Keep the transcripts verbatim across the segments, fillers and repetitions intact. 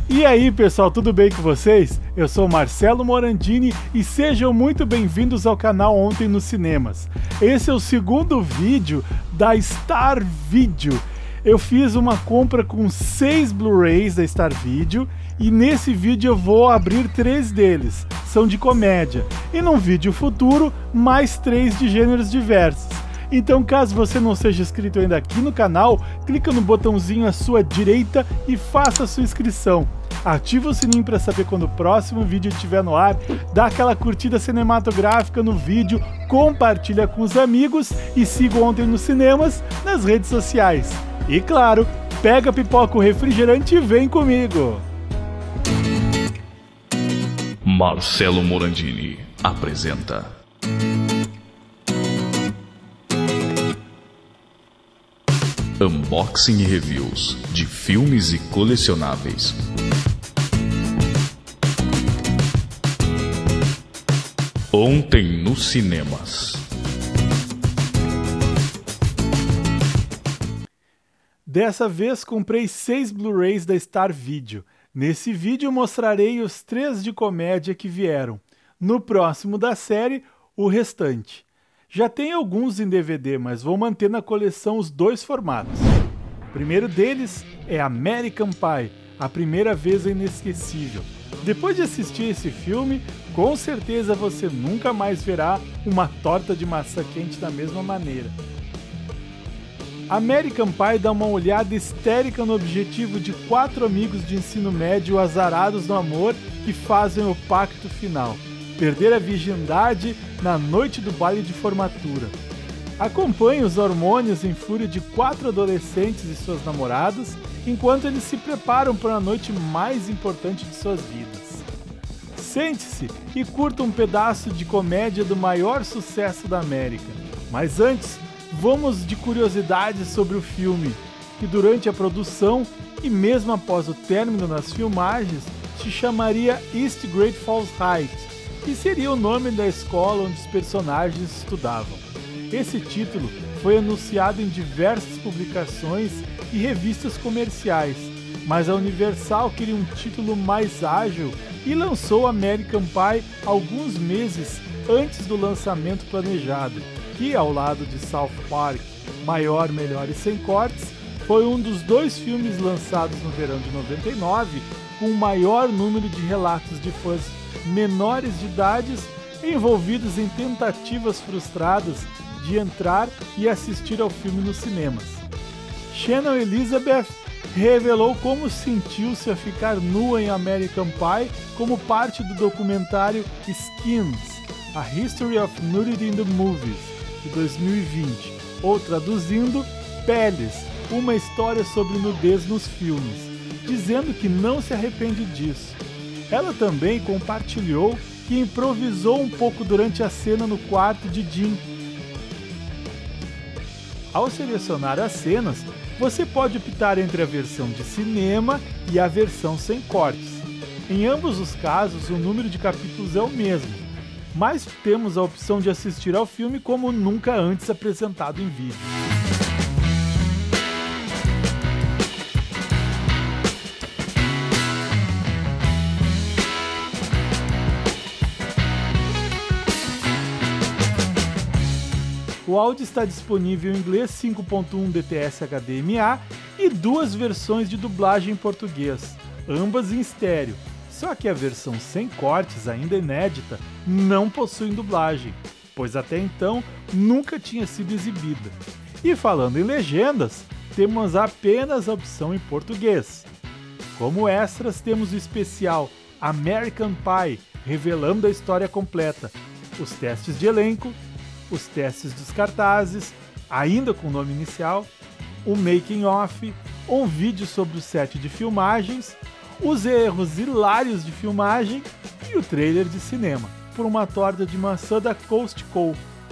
E aí pessoal, tudo bem com vocês? Eu sou Marcelo Morandini e sejam muito bem-vindos ao canal Ontem nos Cinemas. Esse é o segundo vídeo da Star Video. Eu fiz uma compra com seis Blu-rays da Star Video e nesse vídeo eu vou abrir três deles, são de comédia. E num vídeo futuro, mais três de gêneros diversos. Então, caso você não seja inscrito ainda aqui no canal, clica no botãozinho à sua direita e faça a sua inscrição. Ativa o sininho para saber quando o próximo vídeo estiver no ar, dá aquela curtida cinematográfica no vídeo, compartilha com os amigos e siga Ontem nos Cinemas nas redes sociais. E claro, pega a pipoca, o refrigerante e vem comigo! Marcelo Morandini apresenta Unboxing e Reviews de filmes e colecionáveis. Ontem nos Cinemas. Dessa vez comprei seis Blu-rays da Star Video. Nesse vídeo mostrarei os três de comédia que vieram. No próximo da série, o restante. Já tem alguns em D V D, mas vou manter na coleção os dois formatos. O primeiro deles é American Pie, A Primeira Vez é Inesquecível. Depois de assistir esse filme, com certeza você nunca mais verá uma torta de maçã quente da mesma maneira. American Pie dá uma olhada histérica no objetivo de quatro amigos de ensino médio azarados no amor que fazem o pacto final: perder a virgindade na noite do baile de formatura. Acompanhe os hormônios em fúria de quatro adolescentes e suas namoradas, enquanto eles se preparam para a noite mais importante de suas vidas. Sente-se e curta um pedaço de comédia do maior sucesso da América. Mas antes, vamos de curiosidades sobre o filme, que durante a produção e mesmo após o término das filmagens, se chamaria East Great Falls High, que seria o nome da escola onde os personagens estudavam. Esse título foi anunciado em diversas publicações e revistas comerciais, mas a Universal queria um título mais ágil e lançou American Pie alguns meses antes do lançamento planejado, que, ao lado de South Park, Maior, Melhor e Sem Cortes, foi um dos dois filmes lançados no verão de noventa e nove com o maior número de relatos de fãs menores de idades envolvidos em tentativas frustradas de entrar e assistir ao filme nos cinemas. Shannon Elizabeth revelou como sentiu-se a ficar nua em American Pie como parte do documentário Skins, A History of Nudity in the Movies, de dois mil e vinte, ou traduzindo, Peles, uma história sobre nudez nos filmes, dizendo que não se arrepende disso. Ela também compartilhou que improvisou um pouco durante a cena no quarto de Jim. Ao selecionar as cenas, você pode optar entre a versão de cinema e a versão sem cortes. Em ambos os casos, o número de capítulos é o mesmo, mas temos a opção de assistir ao filme como nunca antes apresentado em vídeo. O áudio está disponível em inglês cinco ponto um D T S H D M A e duas versões de dublagem em português, ambas em estéreo. Só que a versão sem cortes, ainda inédita, não possui dublagem, pois até então nunca tinha sido exibida. E falando em legendas, temos apenas a opção em português. Como extras, temos o especial American Pie, revelando a história completa, os testes de elenco, os testes dos cartazes, ainda com o nome inicial, o making of, um vídeo sobre o set de filmagens, os erros hilários de filmagem e o trailer de cinema, por uma torta de maçã da Coast Co.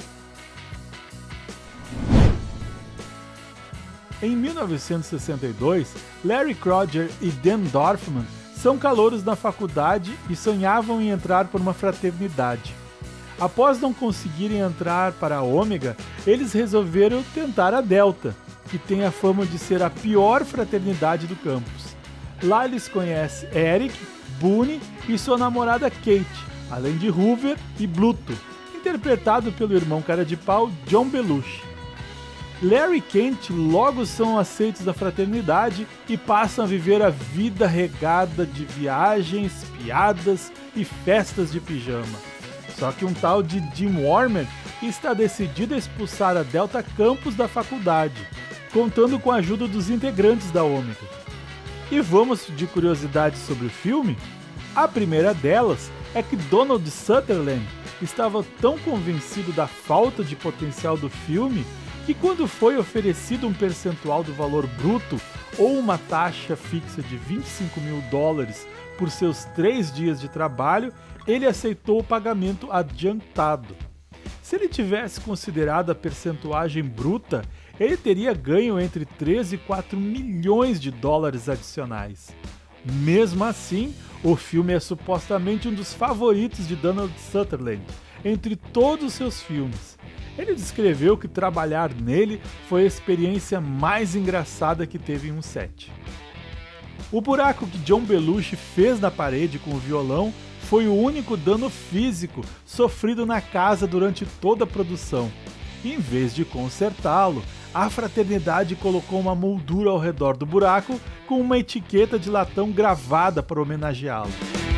Em mil novecentos e sessenta e dois, Larry Kroger e Dan Dorfman são calouros na faculdade e sonhavam em entrar por uma fraternidade. Após não conseguirem entrar para a Ômega, eles resolveram tentar a Delta, que tem a fama de ser a pior fraternidade do campus. Lá eles conhecem Eric, Boone e sua namorada Kate, além de Hoover e Bluto, interpretado pelo irmão cara de pau John Belushi. Larry e Kent logo são aceitos da fraternidade e passam a viver a vida regada de viagens, piadas e festas de pijama. Só que um tal de Jim Warmer está decidido a expulsar a Delta Campus da faculdade, contando com a ajuda dos integrantes da Ômega. E vamos de curiosidades sobre o filme? A primeira delas é que Donald Sutherland estava tão convencido da falta de potencial do filme que quando foi oferecido um percentual do valor bruto ou uma taxa fixa de vinte e cinco mil dólares por seus três dias de trabalho, ele aceitou o pagamento adiantado. Se ele tivesse considerado a percentuagem bruta, ele teria ganho entre três e quatro milhões de dólares adicionais. Mesmo assim, o filme é supostamente um dos favoritos de Donald Sutherland entre todos os seus filmes. Ele descreveu que trabalhar nele foi a experiência mais engraçada que teve em um set. O buraco que John Belushi fez na parede com o violão foi o único dano físico sofrido na casa durante toda a produção. Em vez de consertá-lo, a fraternidade colocou uma moldura ao redor do buraco com uma etiqueta de latão gravada para homenageá-lo.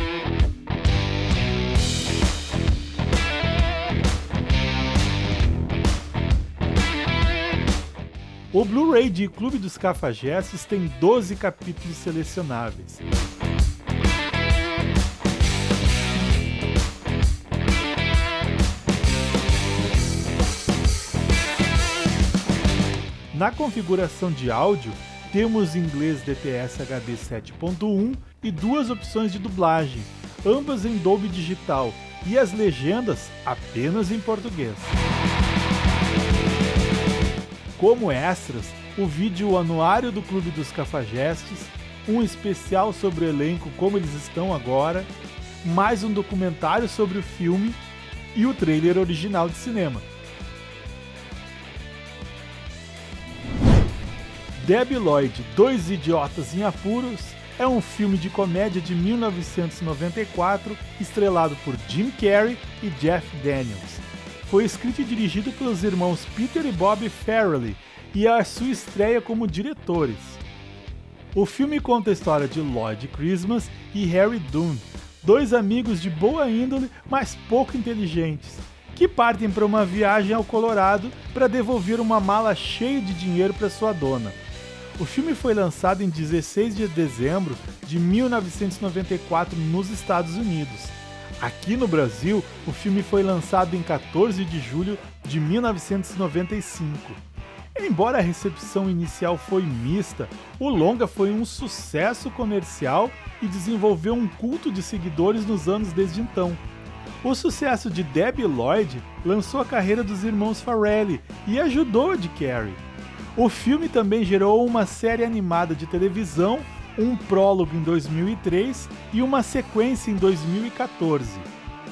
O Blu-ray de Clube dos Cafajestes tem doze capítulos selecionáveis. Na configuração de áudio, temos inglês D T S H D sete ponto um e duas opções de dublagem, ambas em Dolby Digital, e as legendas apenas em português. Como extras, o vídeo anuário do Clube dos Cafajestes, um especial sobre o elenco como eles estão agora, mais um documentário sobre o filme e o trailer original de cinema. Debi Lloyd, Dois Idiotas em Apuros, é um filme de comédia de mil novecentos e noventa e quatro, estrelado por Jim Carrey e Jeff Daniels. Foi escrito e dirigido pelos irmãos Peter e Bob Farrelly e é a sua estreia como diretores. O filme conta a história de Lloyd Christmas e Harry Dunn, dois amigos de boa índole, mas pouco inteligentes, que partem para uma viagem ao Colorado para devolver uma mala cheia de dinheiro para sua dona. O filme foi lançado em dezesseis de dezembro de mil novecentos e noventa e quatro nos Estados Unidos. Aqui no Brasil, o filme foi lançado em quatorze de julho de mil novecentos e noventa e cinco. Embora a recepção inicial foi mista, o longa foi um sucesso comercial e desenvolveu um culto de seguidores nos anos desde então. O sucesso de Debi Lloyd lançou a carreira dos irmãos Farrelly e ajudou a de Carrey. O filme também gerou uma série animada de televisão, um prólogo em dois mil e três e uma sequência em dois mil e quatorze.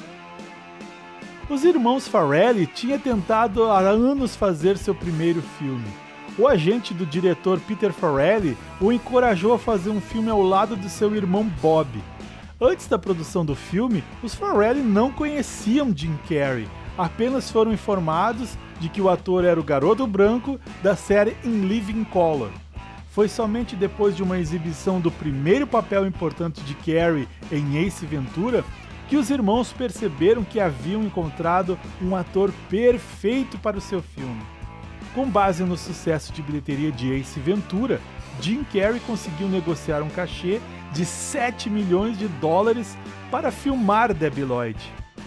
Os irmãos Farrelly tinham tentado há anos fazer seu primeiro filme. O agente do diretor Peter Farrelly o encorajou a fazer um filme ao lado de seu irmão Bob. Antes da produção do filme, os Farrelly não conheciam Jim Carrey, apenas foram informados de que o ator era o garoto branco da série In Living Color. Foi somente depois de uma exibição do primeiro papel importante de Carrey em Ace Ventura que os irmãos perceberam que haviam encontrado um ator perfeito para o seu filme. Com base no sucesso de bilheteria de Ace Ventura, Jim Carrey conseguiu negociar um cachê de sete milhões de dólares para filmar Debi Lloyd.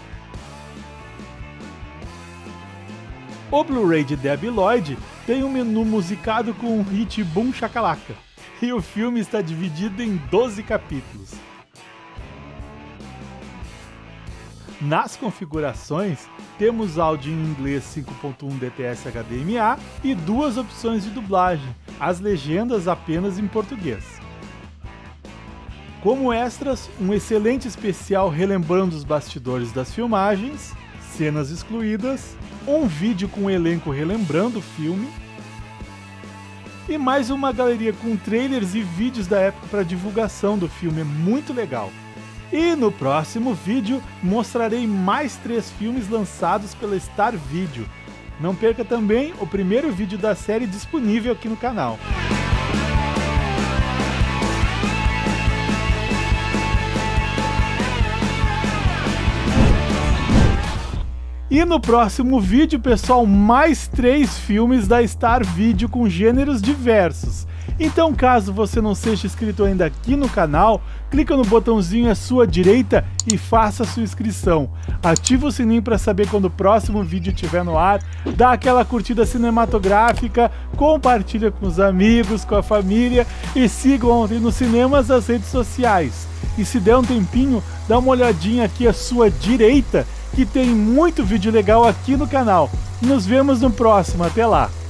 O Blu-ray de Debi Lloyd tem um menu musicado com um hit Boom Shakalaka, e o filme está dividido em doze capítulos. Nas configurações, temos áudio em inglês cinco ponto um D T S H D M A e duas opções de dublagem, as legendas apenas em português. Como extras, um excelente especial relembrando os bastidores das filmagens, cenas excluídas, um vídeo com o elenco relembrando o filme e mais uma galeria com trailers e vídeos da época para divulgação do filme, é muito legal. E no próximo vídeo mostrarei mais três filmes lançados pela Star Video. Não perca também o primeiro vídeo da série disponível aqui no canal. E no próximo vídeo, pessoal, mais três filmes da Star Video com gêneros diversos. Então, caso você não seja inscrito ainda aqui no canal, clica no botãozinho à sua direita e faça a sua inscrição. Ativa o sininho para saber quando o próximo vídeo estiver no ar, dá aquela curtida cinematográfica, compartilha com os amigos, com a família e sigam ontem nos cinemas as redes sociais. E se der um tempinho, dá uma olhadinha aqui à sua direita, que tem muito vídeo legal aqui no canal. Nos vemos no próximo, até lá!